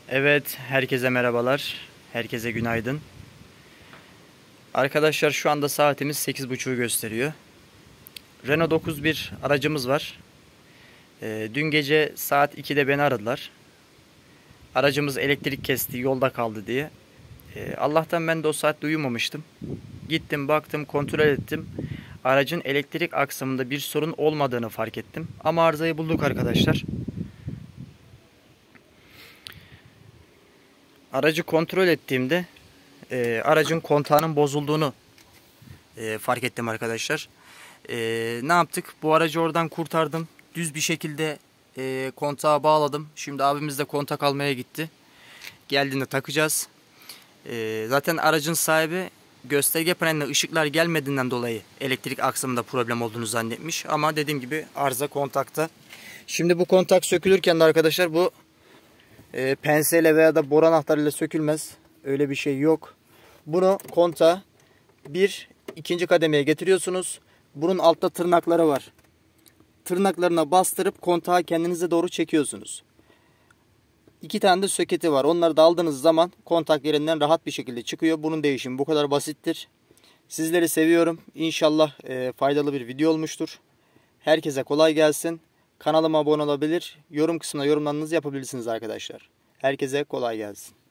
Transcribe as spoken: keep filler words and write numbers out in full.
Evet, herkese merhabalar. Herkese günaydın. Arkadaşlar şu anda saatimiz sekiz buçuğu gösteriyor. Renault dokuz bir aracımız var. Ee, dün gece saat ikide beni aradılar. Aracımız elektrik kesti, yolda kaldı diye. Ee, Allah'tan ben de o saatte uyumamıştım. Gittim, baktım, kontrol ettim. Aracın elektrik aksamında bir sorun olmadığını fark ettim. Ama arızayı bulduk arkadaşlar. Aracı kontrol ettiğimde e, aracın kontağının bozulduğunu e, fark ettim arkadaşlar. E, ne yaptık? Bu aracı oradan kurtardım. Düz bir şekilde e, kontağa bağladım. Şimdi abimiz de kontak almaya gitti. Geldiğinde takacağız. E, zaten aracın sahibi gösterge paneline ışıklar gelmediğinden dolayı elektrik aksamında problem olduğunu zannetmiş. Ama dediğim gibi arıza kontakta. Şimdi bu kontak sökülürken de arkadaşlar bu e, penseyle veya da bor anahtarıyla sökülmez. Öyle bir şey yok. Bunu kontağı bir ikinci kademeye getiriyorsunuz. Bunun altta tırnakları var. Tırnaklarına bastırıp kontağı kendinize doğru çekiyorsunuz. İki tane de soketi var. Onları da aldığınız zaman kontak yerinden rahat bir şekilde çıkıyor. Bunun değişimi bu kadar basittir. Sizleri seviyorum. İnşallah e, faydalı bir video olmuştur. Herkese kolay gelsin. Kanalıma abone olabilir. Yorum kısmına yorumlarınızı yapabilirsiniz arkadaşlar. Herkese kolay gelsin.